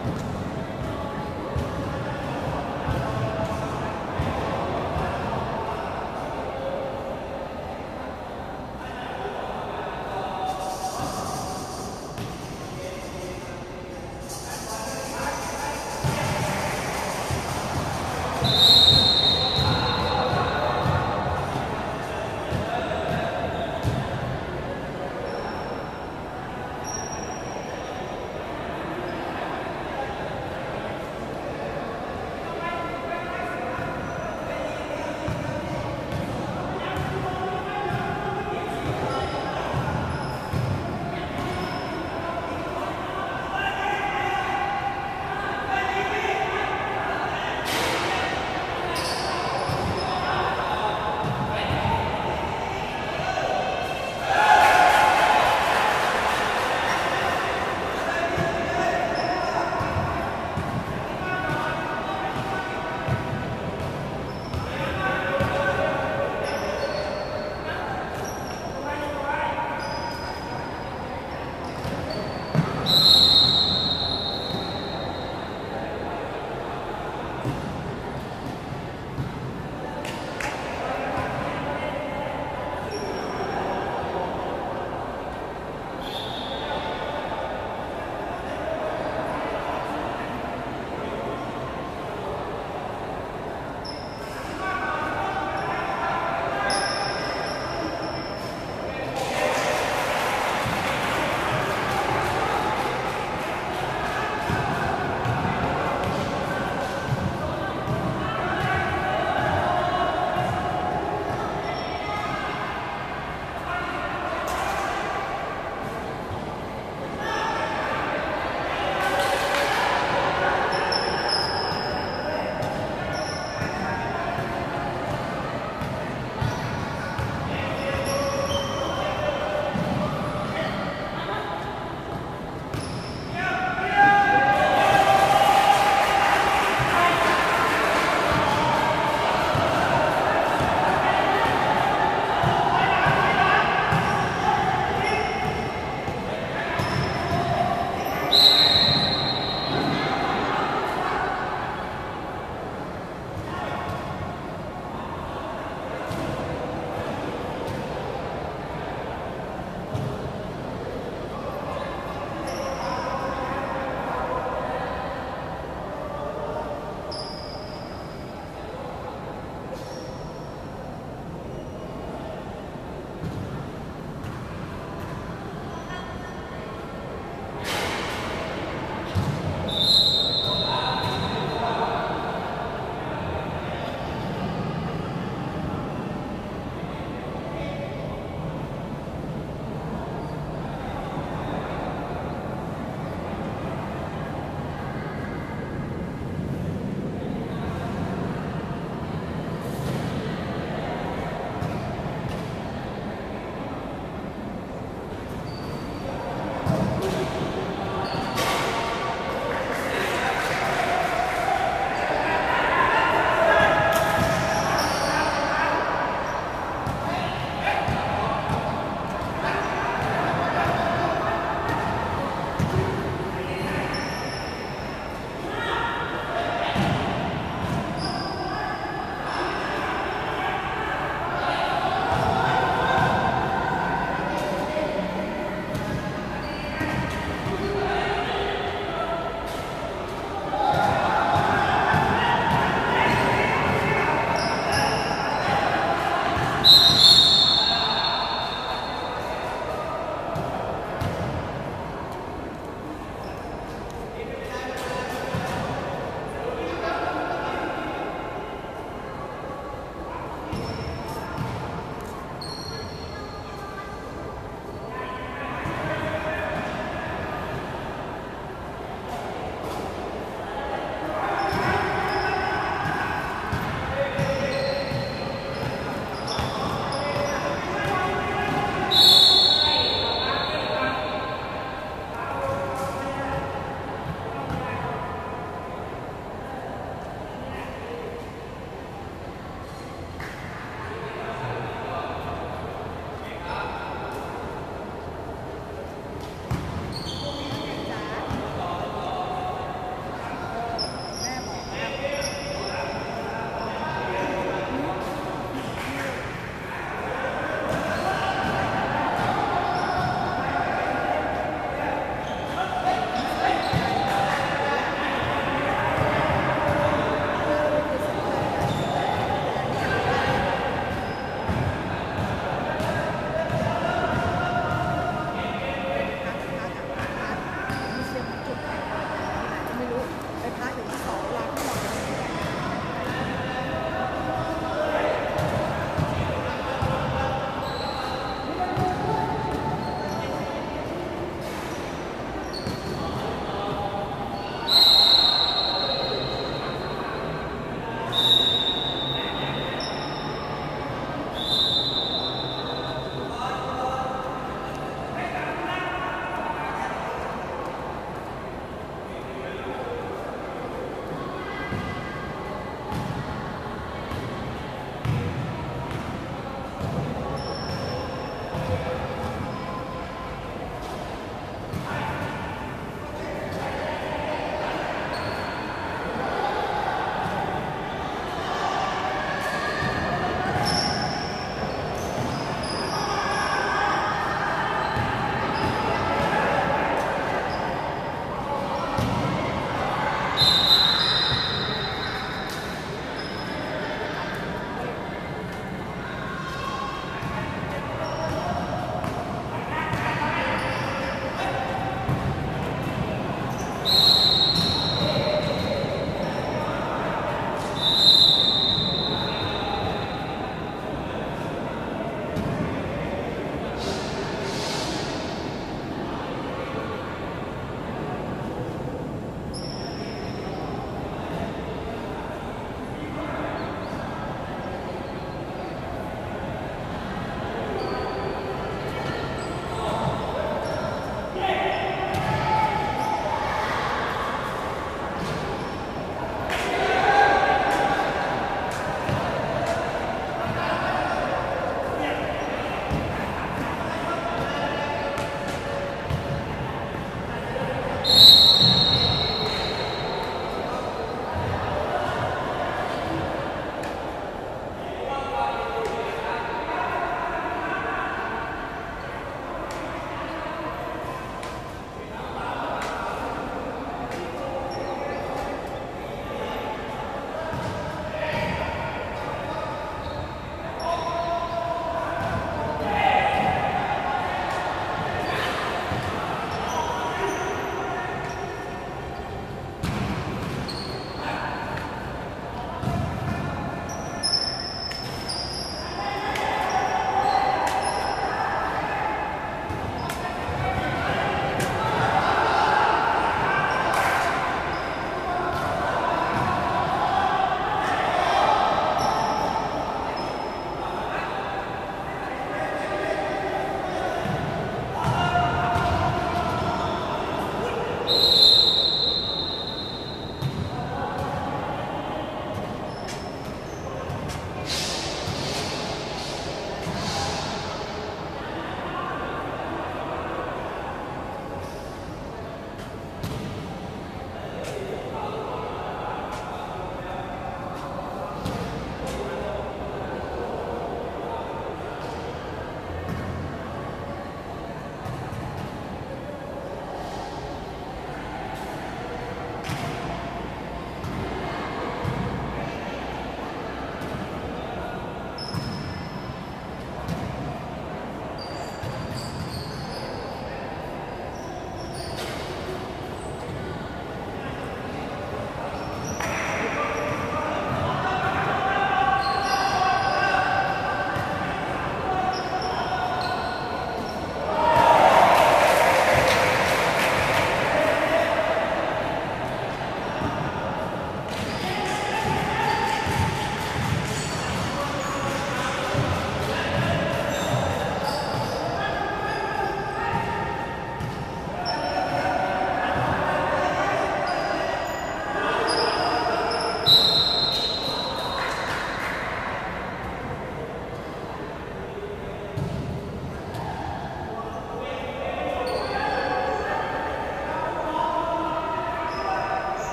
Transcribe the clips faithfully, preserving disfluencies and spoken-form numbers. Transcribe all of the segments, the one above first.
ค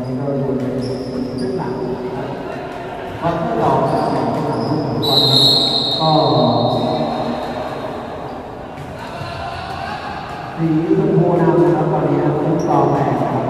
นี้ก็อยู่ในครึ่งหลังนะครับวันที่สองครับครึ่งหลังของฟุตบอลครับก็สีชมพูนำนะครับตอนนี้ครับทุกต่อแปดครับ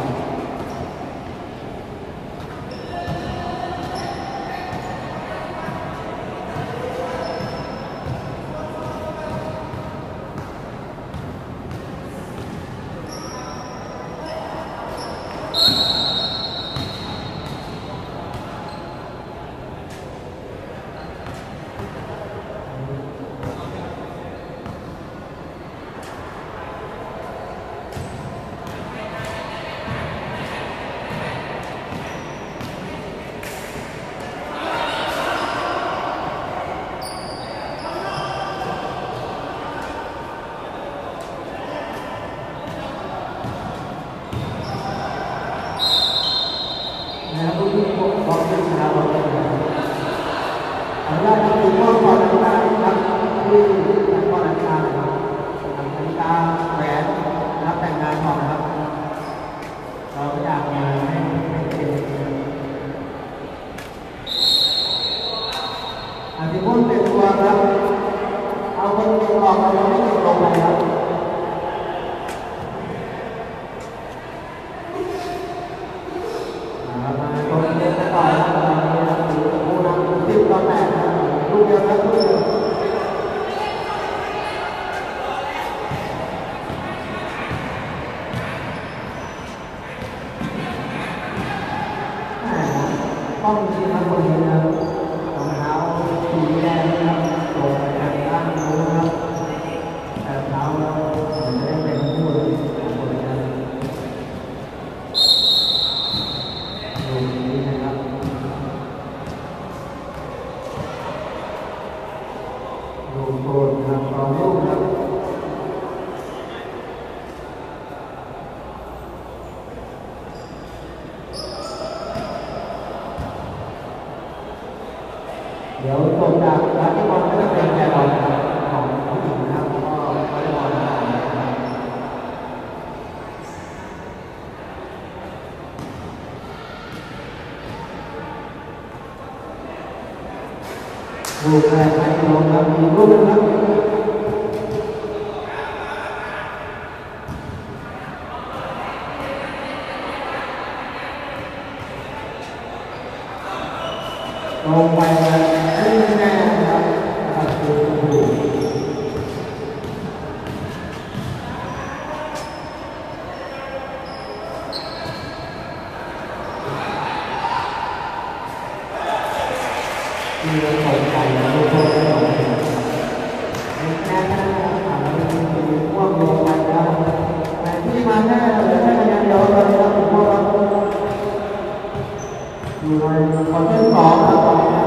ต้องมีนักบอลนะครับรองเท้าสีแดงนะครับโดดไปทางด้านนู้นนะครับแต่เท้าเราจะได้เป็นผู้เล่นของคนนะครับดูนี้นะครับดูโซนครับรองลูกครับเดี๋ยวตรงจากร้านที่บอลก็จะเป็นแฟนบอลของผู้หญิงนะครับก็วอลเลย์บอลนะครับลูกแรกให้ลงครับมีลูกนะครับลงไปขึ้นแน่ครับประตูที่เราตกใจแล้วลูกโทษไม่ออกแน่แน่อ่าเรามีพวกลงไปแล้วแต่ที่มาแน่เลยแค่คะแนนเดียวเลยครับผมว่าอยู่ในคอนเทนต์สองครับ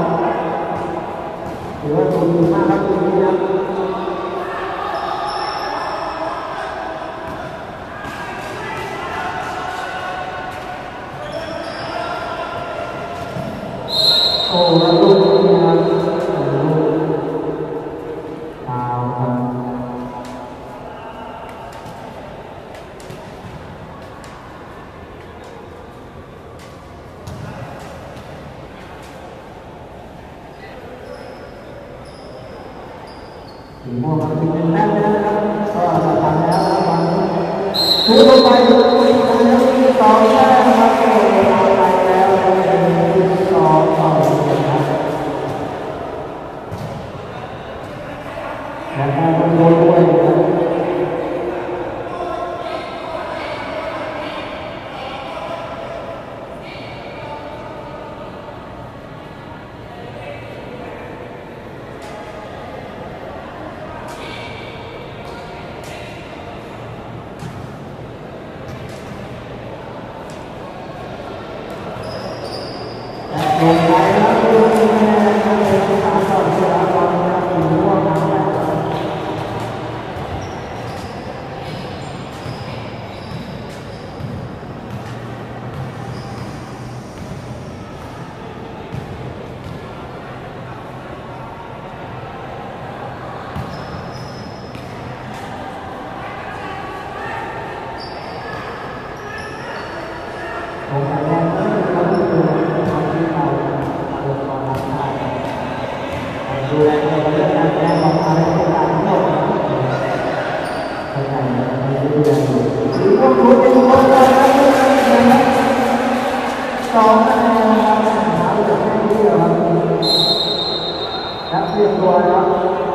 ถือว่าตัวดีมากครับตัวนี้ครับโอ้แล้วลูกนี้ครับลูกดาวครับสีม่วงมันเป็นแต้มแล้วนะครับก็จะทำแล้วนะวันนี้ทุกคนไปทุกคนไปแล้วที่สองแต้มครับโอ้เราไปแล้วเป็นที่สองต่อนะครับแล้วก็ต้องโดนด้วยนะครับผมแต่แรกก็ไม่รู้ว่าคือเขาที่เราลงมารับได้ดูแลตัวเรื่องการแก้ปัญหาในการทั้งหมดเข้าใจไหมไม่รู้เรื่องอยู่หรือว่ารู้เป็นคนละนะสองคะแนนนะครับหาเรื่องแค่นี้เหรอครับแล้วเตรียมตัวแล้ว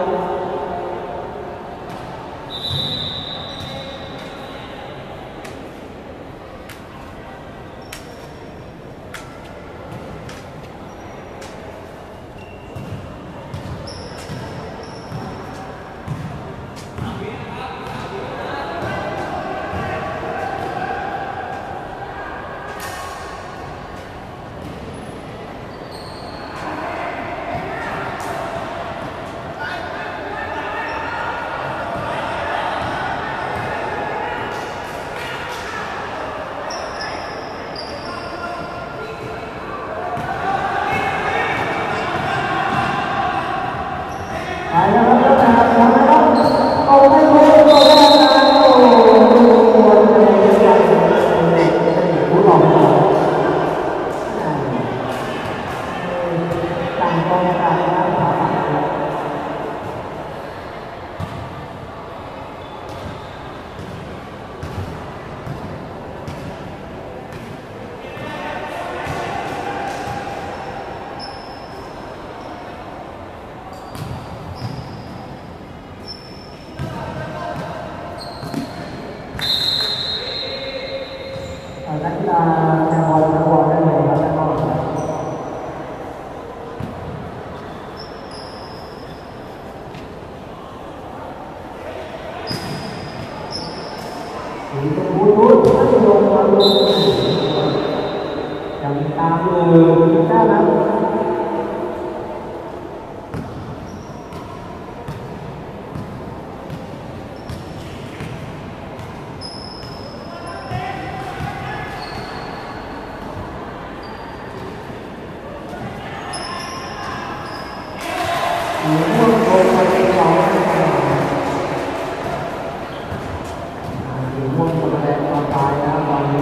ไปแล้วครับทำนะครับเอาไม่รู้ตัวแรกนะโอ้โหตัวอะไรใหญ่ผู้หลอกต่างกองต่างนะผ่านักกีฬาแนวบอลนักบอลได้เลยครับแล้วก็สีชมพูรุ่นไม่ลงมาลงยังตามอยู่ได้แล้วหรือพวกโดนไปเขาหรือพวกแสดงความตายนะตอนนี้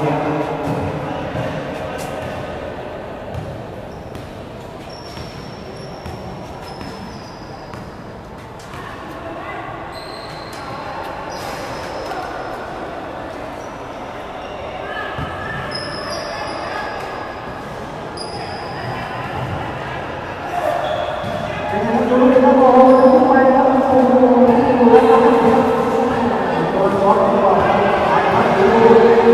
ดูเลยครับโอ้โหดูไปครับโอ้โหดูแล้วครับโดนบอลก่อนครับดูดูดู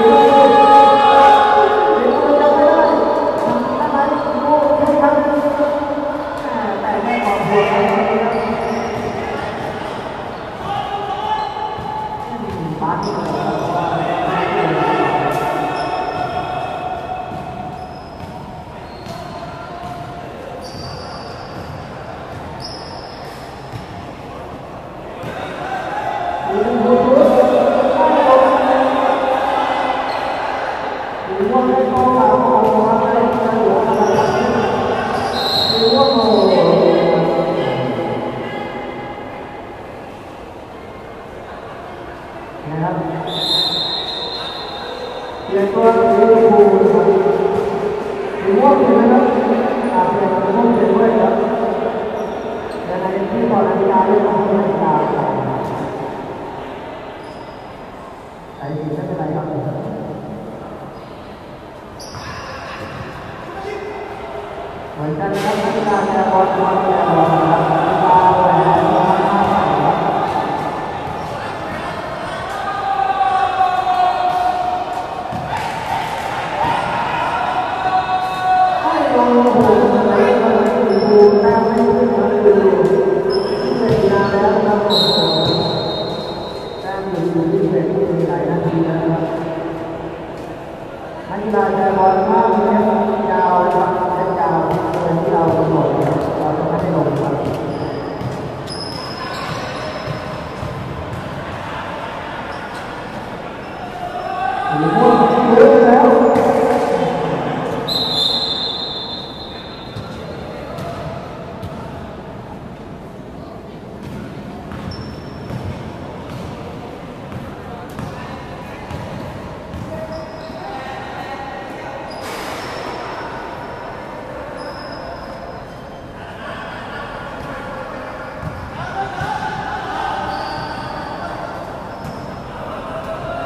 จะไม่ได้อะไรดูดูครับแต่ไม่ออกหัวอะไรครับบาสที่นะครับเปลี่ยนตัวสีชมพูนะครับสีม่วงเปลี่ยนนะครับอาเปลี่ยนสีม่วงเปลี่ยนด้วยครับแต่ในที่ตอนนาฬิกาเรื่องของนาฬิกาใส่สีไม่เป็นไรครับเหมือนกันครับนาฬิกาแกบอลบอลแกบอลนะครับนาฬิกาแหวนห้าใส่ครับโอ้โหอะไรอะไรดูหน้าไม่ขึ้นมาเลยดูเป็นนานแล้วครับโอ้โหแต้มอยู่ที่เป็นที่หลายนาทีแล้วครับนักกีฬาแกบอลข้ามเล่นยาวนะครับเล่นยาวเป็นที่เรากำหนดเราจะไม่ให้ลงครับหรือว่าเยอะแล้ว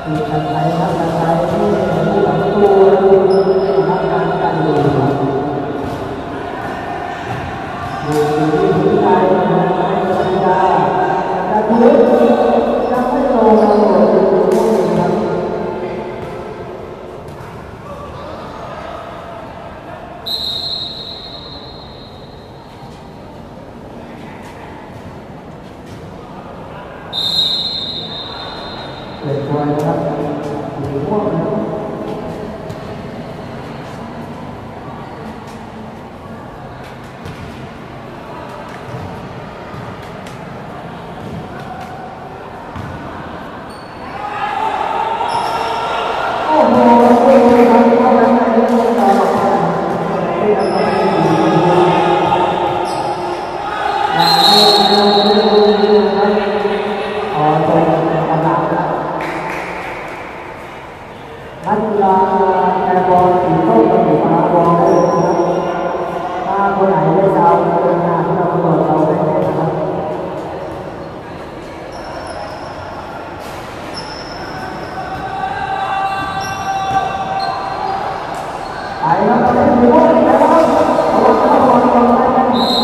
มีการใช้ครับการใช้ที่ที่หลังประตูทำการกันดูครับดูที่หัวใจนะครับสัญญาจะทิ้งจะไม่ลงมาหมดเลยครับเปิดบอลนะครับสีม่วงนะครับโอ้โหโอ้โหครับเข้าแล้วนะครับที่เราบอกว่าที่เราต้องมีอยู่อย่างนี้เราจะไม่รู้นะครับอ๋อตรงกระดาษนะนักกีฬาแอร์บอลสีส้มกับสีฟ้าบอลได้เลยนะครับถ้าคนไหนได้ดาวเป็นงานที่เรากำหนดเราได้แน่นะครับไปครับไปเลยไปครับเอาละครับบอลบอลไปกันโอ้โห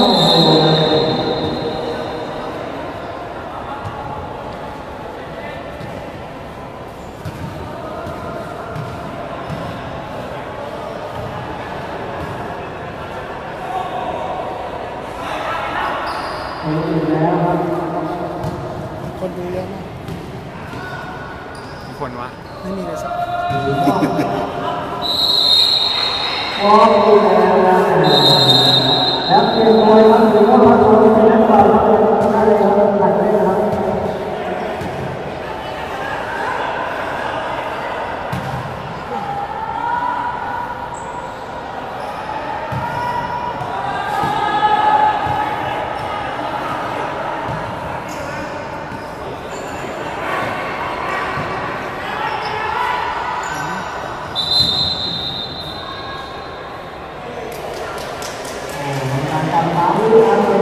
ไม่ถึงแล้วครับคนดูเยอะมากกี่คนวะไม่มีเลยสักพร้อมดูแลนะแล้วเตรียมตัวครับถือว่าพักตัวเป็นนักบอลครับได้เลยครับผ่านได้เลยครับการทำตามที่ทำ